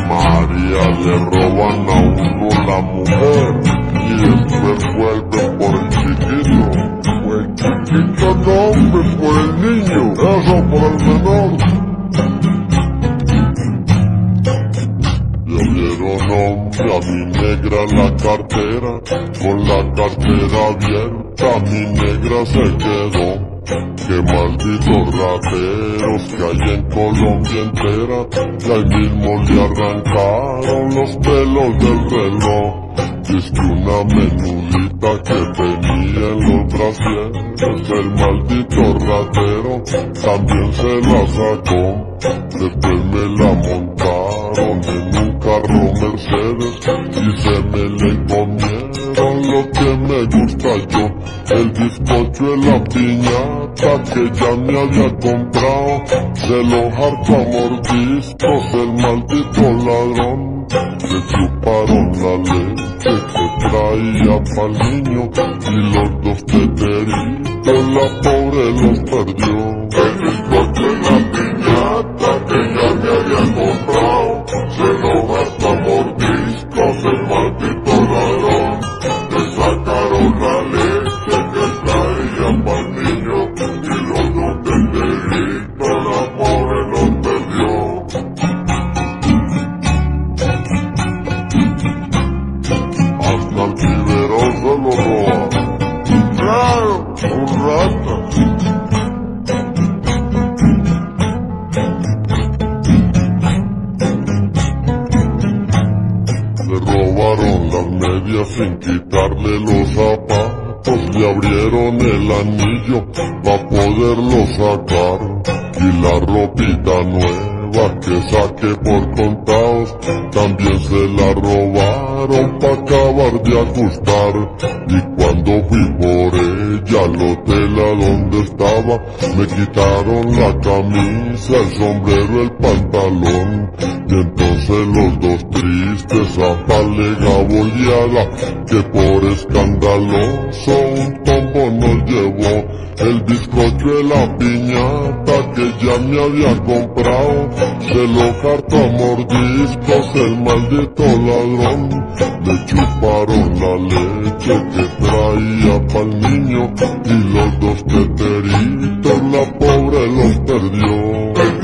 María le roban a uno la mujer y después vuelven por el chiquito. Pues el chiquito no, hombre, por el niño, eso por el menor. Le dieron hombre a mi negra la cartera, con la cartera abierta mi negra se quedó. Qué malditos rateros que hay en Colombia entera, que ahí mismo le arrancaron los pelos del reloj. Y es que una menudita que tenía en los brasieres, el maldito ratero también se la sacó. Después me la montaron en un carro Mercedes y se me le comieron lo que me gusta yo, el bizcocho en la piñata que ya me había comprado. Se lo harto a mordiscos el maldito ladrón. Le chuparon la leche que traía pa'l niño y los dos teteritos la pobre los perdió. El bizcocho en la piñata que ya me había comprado, se lo harto a mordiscos el maldito ladrón. Le sacaron la leche que traía pa'l niño y los dos teteritos la pobre los perdió. Hasta el biberón se lo roba. Claro, un rata. Le robaron las medias sin quitarle los zapatos, le abrieron el anillo pa' poderlo sacar. Y la ropita nueva que saqué por contados, también se la robaron pa' acabar de ajustar. Y cuando fui por ella al hotel a donde estaba, me quitaron la camisa, el sombrero, el pantalón. Y entonces los dos tristes a palega boleada, que por escandaloso un tombo nos llevó. El bizcocho en la piñata que ya me había comprado, se lo harto a mordiscos el maldito ladrón. Le chuparon la leche que traía pa'l niño y los dos teteritos la pobre los perdió.